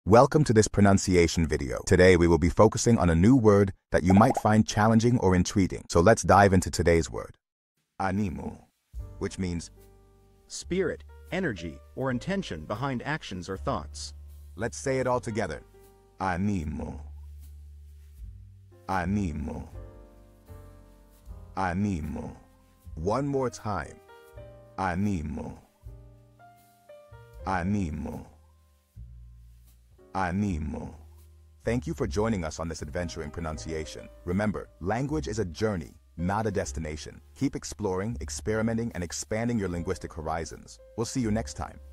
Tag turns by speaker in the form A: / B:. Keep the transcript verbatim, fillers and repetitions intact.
A: Welcome to this pronunciation video. Today we will be focusing on a new word that you might find challenging or intriguing. So let's dive into today's word. Animo, which means
B: spirit, energy, or intention behind actions or thoughts.
A: let's say it all together. Animo. Animo. Animo. One more time. Animo. Animo. Animo. Thank you for joining us on this adventure in pronunciation. Remember, language is a journey, not a destination. Keep exploring, experimenting, and expanding your linguistic horizons. We'll see you next time.